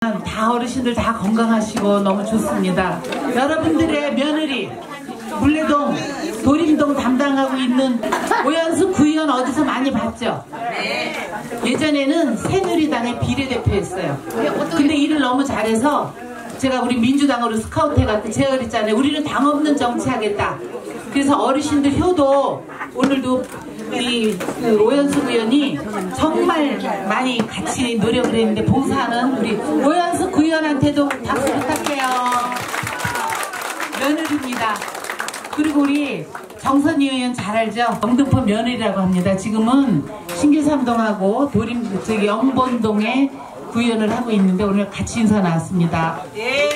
다 어르신들 다 건강하시고 너무 좋습니다. 여러분들의 며느리 물레동 도림동 담당하고 있는 오연수 구의원 어디서 많이 봤죠? 예전에는 새누리당의 비례대표였어요. 근데 일을 너무 잘해서 제가 우리 민주당으로 스카우트 해갖고 제가 그랬잖아요. 우리는 당 없는 정치 하겠다. 그래서 어르신들 효도 오늘도 우리 오연수 구의원이 정말 많이 같이 노력을 했는데 봉사하는 우리 오연수 구의원한테도 박수 부탁해요. 며느리입니다. 그리고 우리 정선희 의원 잘 알죠? 영등포 며느리라고 합니다. 지금은 신길삼동하고 영본동에 구의원을 하고 있는데 오늘 같이 인사 나왔습니다. 예.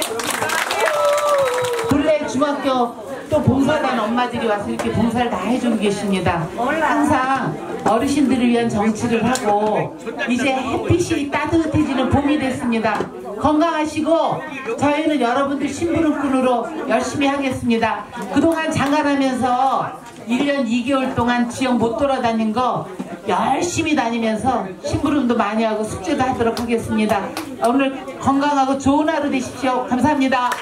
본래 중학교 또 봉사단 엄마들이 와서 이렇게 봉사를 다 해주고 계십니다. 항상 어르신들을 위한 정치를 하고 이제 햇빛이 따뜻해지는 봄이 됐습니다. 건강하시고 저희는 여러분들 심부름꾼으로 열심히 하겠습니다. 그동안 장관하면서 1년 2개월 동안 지역 못 돌아다닌 거 열심히 다니면서 심부름도 많이 하고 숙제도 하도록 하겠습니다. 오늘 건강하고 좋은 하루 되십시오. 감사합니다.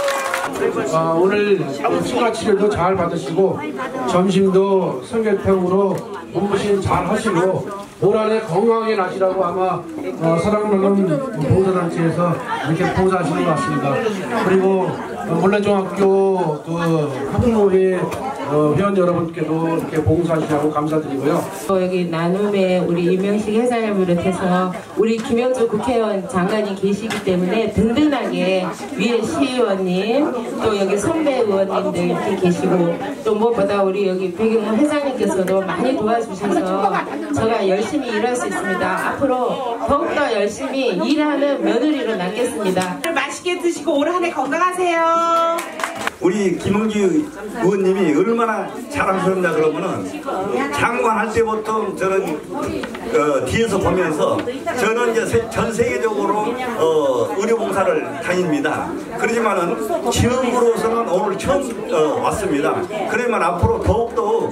오늘 치과치료도 잘 받으시고 점심도 삼계탕으로 몸보신 잘 하시고 올 한해 건강하게 나시라고 아마 사랑나눔 봉사단체에서 이렇게 봉사하시는 것 같습니다. 그리고 물레중학교 학부모회 회원 여러분께도 이렇게 봉사하시라고 감사드리고요. 여기 나눔에 우리 이명식 회장을 비롯해서 우리 김영주 국회의원 장관이 계시기 때문에 든든하게 위에 시의원님 또 여기 선배 의원님들 이렇게 계시고 또 무엇보다 우리 여기 배경문 회장님께서도 많이 도와주셔서 제가 열심히 일할 수 있습니다. 앞으로 더욱더 열심히 일하는 며느리로 남겠습니다. 맛있게 드시고 올 한 해 건강하세요. 우리 김은기 의원님이 얼마나 잘하셨냐 그러면은 장관 할 때부터 저는 뒤에서 보면서 저는 이제 전 세계적으로 의료봉사를 다닙니다. 그렇지만은 지역으로서는 오늘 처음 왔습니다. 그러면 앞으로 더욱더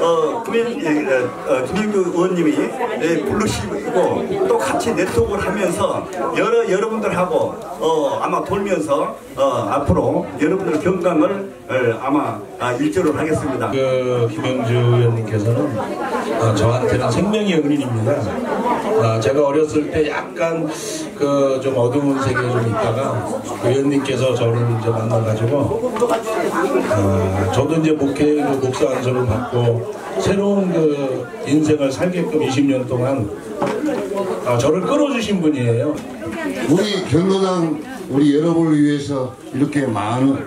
김영규 의원님이 부르시고 또 같이 네트워크를 하면서 여러분들하고 아마 돌면서 앞으로 여러분들 건강을 아마 일조를 하겠습니다. 김영주 의원님께서는 저한테는 생명의 은인입니다. 제가 어렸을 때 약간 좀 어두운 세계에 좀 있다가 의원님께서 저를 이제 만나가지고 저도 이제 목사 안수를 받고 새로운 인생을 살게끔 20년 동안 저를 끌어주신 분이에요. 우리 경로당 우리 여러분을 위해서 이렇게 많은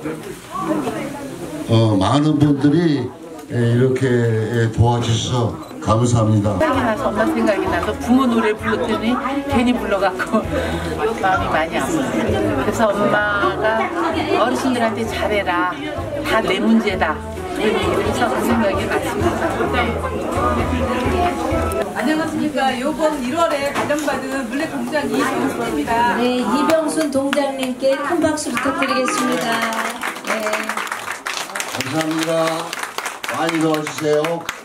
분들이 이렇게 도와주셔서 감사합니다. 생각이 나서 엄마 생각이 나서 부모 노래 불렀더니 괜히 불러갖고 마음이 많이 아팠어요. 그래서 엄마가 어르신들한테 잘해라. 다 내 문제다. 이런 얘기를 해서 그 생각이 났습니다. 안녕하십니까. 요번 1월에 발령받은 물레공장 이병순입니다. 네, 이병순 동장님께 큰 박수 부탁드리겠습니다. 네. 감사합니다. 많이 도와주세요.